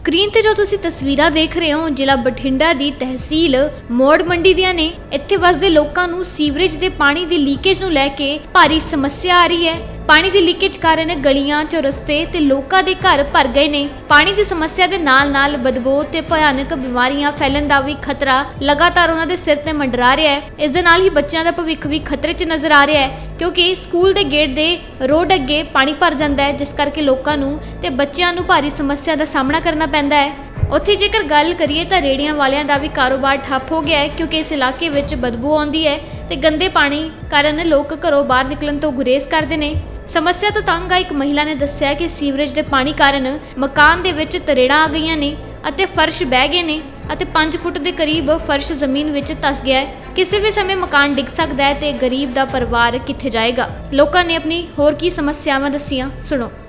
Screen ਤੇ ਜੋ ਤੁਸੀਂ ਤਸਵੀਰਾਂ ਦੇਖ ਰਹੇ ਹੋ ਜ਼ਿਲ੍ਹਾ ਬਠਿੰਡਾ ਦੀ ਤਹਿਸੀਲ ਮੋੜ ਮੰਡੀ ਦੀਆਂ ਨੇ। ਇੱਥੇ ਵਸਦੇ ਲੋਕਾਂ ਨੂੰ ਸੀਵਰੇਜ ਦੇ ਪਾਣੀ ਦੀ ਲੀਕੇਜ ਨੂੰ ਲੈ ਕੇ ਭਾਰੀ ਸਮੱਸਿਆ ਆ ਰਹੀ ਹੈ। पानी की लीकेज कारण गलियां चौरस्ते ते लोकां दे घर भर गए ने। पानी की समस्या दे नाल बदबू ते भयानक बीमारियां फैलन दा भी खतरा लगातार उन्हां दे सिर ते मंडरा रहा है। इस दे नाल ही बच्चों दा भविख भी खतरे च नजर आ रहा है, क्योंकि स्कूल दे गेट दे रोड अगे पानी भर जाता है, जिस करके लोकां नूं ते बच्चों नूं भारी समस्या दा सामना करना पैंदा है। उत्थे जेकर गल करिए तो रेहड़ियां वालियां दा भी कारोबार ठप हो गया है, क्योंकि इस इलाके विच बदबू आउंदी है ते गंदे पानी कारण लोग घरों बाहर निकलण तो गुरेज करदे ने। समस्या तो तंग एक महिला ने दस्सिया कि सीवरेज के पानी कारण मकान दे विच तरेड़ां आ गईयां ने अते फर्श बह गए ने अते 5 फुट के करीब फर्श जमीन विच धस गया है। किसी भी समय मकान डिग सकता है ते गरीब दा परिवार कित्थे जाएगा। लोकां ने अपनी होर की समस्यावां दस्सियां, सुनो।